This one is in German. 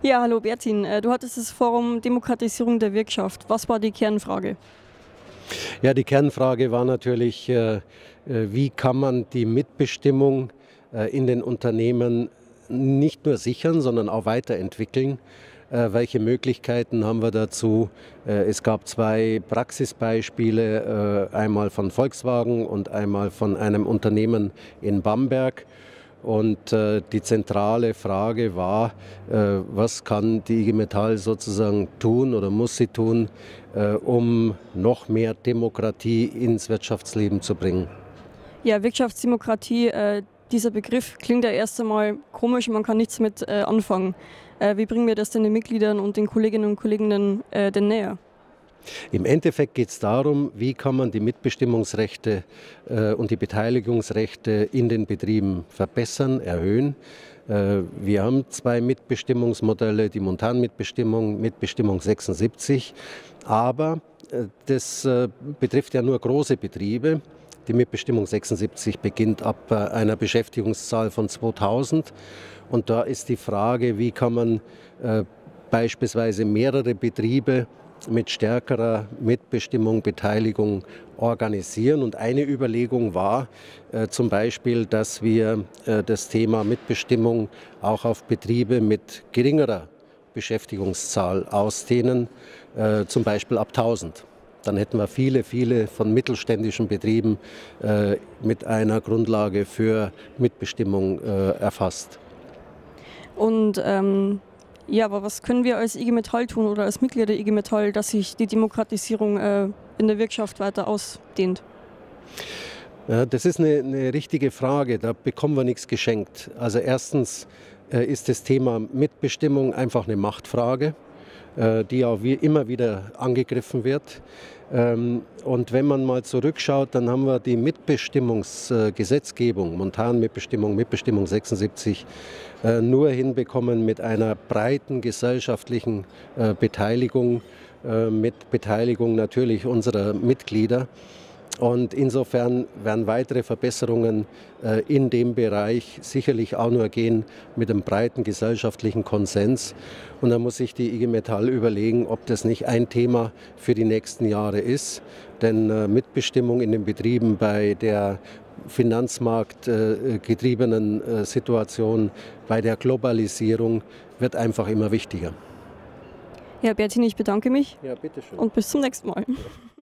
Ja, hallo Bertin. Du hattest das Forum Demokratisierung der Wirtschaft. Was war die Kernfrage? Ja, die Kernfrage war natürlich, wie kann man die Mitbestimmung in den Unternehmen nicht nur sichern, sondern auch weiterentwickeln. Welche Möglichkeiten haben wir dazu? Es gab zwei Praxisbeispiele, einmal von Volkswagen und einmal von einem Unternehmen in Bamberg. Und die zentrale Frage war, was kann die IG Metall sozusagen tun oder muss sie tun, um noch mehr Demokratie ins Wirtschaftsleben zu bringen? Ja, Wirtschaftsdemokratie, dieser Begriff klingt ja erst einmal komisch, man kann nichts mit anfangen. Wie bringen wir das denn den Mitgliedern und den Kolleginnen und Kollegen denn näher? Im Endeffekt geht es darum, wie kann man die Mitbestimmungsrechte und die Beteiligungsrechte in den Betrieben verbessern, erhöhen. Wir haben zwei Mitbestimmungsmodelle, die Montanmitbestimmung, Mitbestimmung 76, aber das betrifft ja nur große Betriebe. Die Mitbestimmung 76 beginnt ab einer Beschäftigungszahl von 2000 und da ist die Frage, wie kann man beispielsweise mehrere Betriebe mit stärkerer Mitbestimmung, Beteiligung organisieren. Und eine Überlegung war zum Beispiel, dass wir das Thema Mitbestimmung auch auf Betriebe mit geringerer Beschäftigungszahl ausdehnen, zum Beispiel ab 1000. Dann hätten wir viele von mittelständischen Betrieben mit einer Grundlage für Mitbestimmung erfasst. Und ja, aber was können wir als IG Metall tun oder als Mitglieder der IG Metall, dass sich die Demokratisierung in der Wirtschaft weiter ausdehnt? Ja, das ist eine richtige Frage, da bekommen wir nichts geschenkt. Also erstens ist das Thema Mitbestimmung einfach eine Machtfrage, die auch immer wieder angegriffen wird. Und wenn man mal zurückschaut, dann haben wir die Mitbestimmungsgesetzgebung, Montanmitbestimmung, Mitbestimmung 76, nur hinbekommen mit einer breiten gesellschaftlichen Beteiligung, mit Beteiligung natürlich unserer Mitglieder. Und insofern werden weitere Verbesserungen in dem Bereich sicherlich auch nur gehen mit einem breiten gesellschaftlichen Konsens. Und da muss sich die IG Metall überlegen, ob das nicht ein Thema für die nächsten Jahre ist. Denn Mitbestimmung in den Betrieben bei der finanzmarktgetriebenen Situation, bei der Globalisierung wird einfach immer wichtiger. Ja, Bertin, ich bedanke mich. Ja, bitteschön. Und bis zum nächsten Mal. Ja.